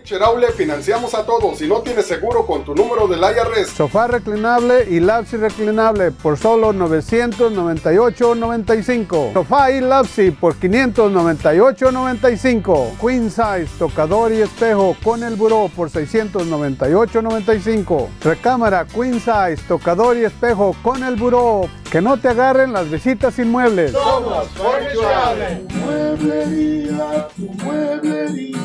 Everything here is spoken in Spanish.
Cheraule financiamos a todos. Si no tienes seguro con tu número del IRS. Sofá reclinable y Lapsi reclinable por solo $998.95. Sofá y Lapsi por $598.95. Queen size, tocador y espejo con el buró por $698.95. Recámara Queen size, tocador y espejo con el buró. Que no te agarren las visitas inmuebles. Somos Furniture Outlet. Mueblería, tu mueblería.